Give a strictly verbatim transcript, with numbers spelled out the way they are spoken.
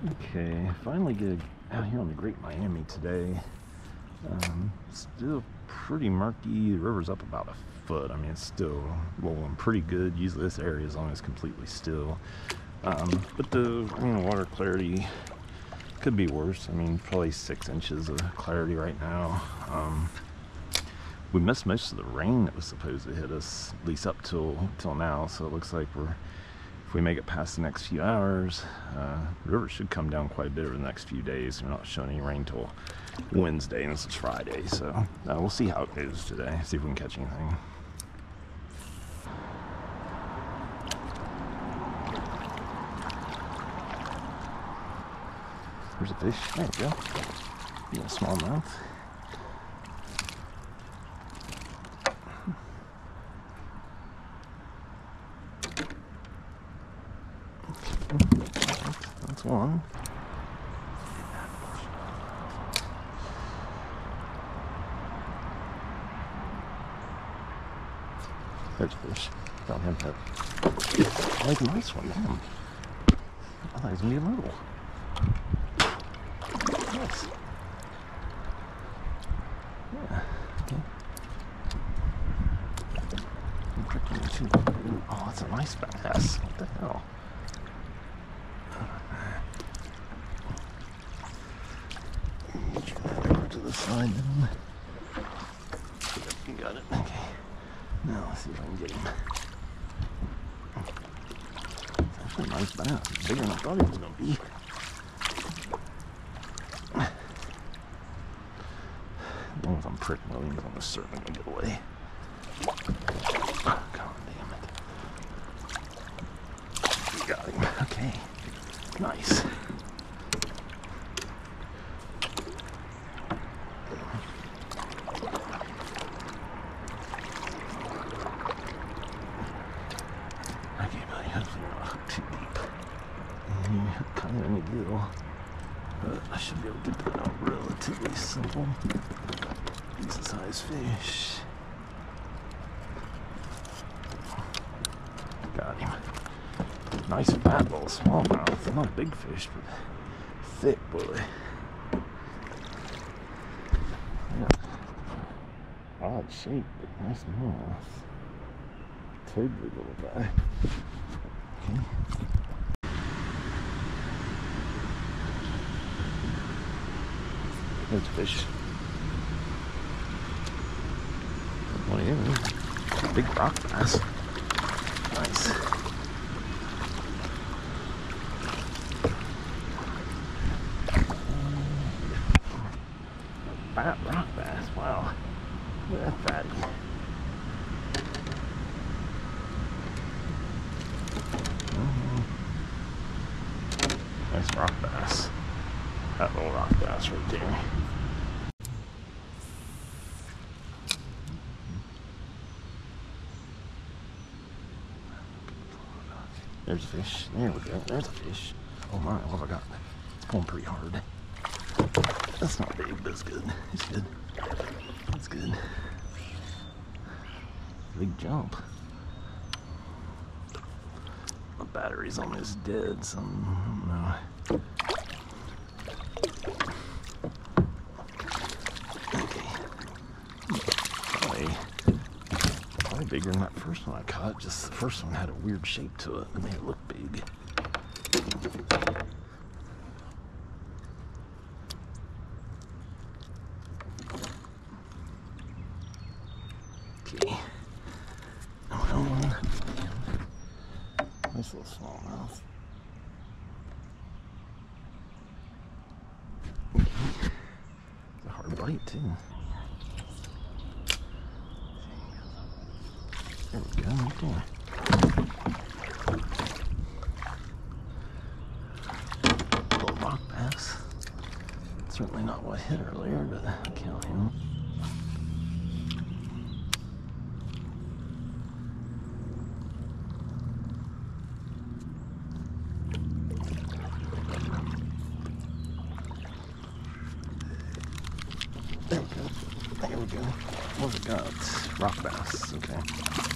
Okay, finally get out here on the Great Miami today. Um, still pretty murky. The river's up about a foot. I mean, it's still rolling pretty good. Usually this area is almost completely still. Um, but the you know, water clarity could be worse. I mean, probably six inches of clarity right now. Um, we missed most of the rain that was supposed to hit us, at least up till till now. So it looks like we're, if we make it past the next few hours, uh, the river should come down quite a bit over the next few days. We're not showing any rain till Wednesday, and this is Friday. So uh, we'll see how it goes today. See if we can catch anything. There's a fish. There we go. A little smallmouth. That's one. There's a fish. Found him. Oh, he's a nice one. Damn. I thought he was gonna be a little. Nice. Yeah. Okay. I'm pricking him too. Oh, that's a nice bass. What the hell? Over to the side then. You got it. Okay. Now let's see if I can get him. It's actually a nice bass. It's bigger than I thought he was going to be. As long as I'm pricking Williams on the surf, I'm going to get away. Oh, God damn it. You got him. Okay. Nice. Okay, buddy, hopefully you're not hooked too deep. And you're kind of in the gill. But I should be able to get that out relatively simple. Decent sized fish. Got him. Nice fat little smallmouth. Not a big fish, but thick boy. Yeah. Odd shape, but nice mouth. Totally little guy. Okay. There's a fish. One of you. Big rock bass. Nice. Fat rock bass. Wow. Look at that fatty. Mm-hmm. Nice rock bass. That little rock bass right there. There's a fish. There we go. There's a fish. Oh my, what have I got? It's pulling pretty hard. That's not big, but it's good. It's good. It's good. Big jump. My battery's almost dead, so I don't know. Bigger than that first one I caught. Just the first one had a weird shape to it and made it look big. Okay. Well, nice little smallmouth. Okay. It's a hard bite too. There we go, right there. Little rock bass. Certainly not what hit earlier, but I'll count him. There we go. There we go. What have we got? Rock bass. Okay.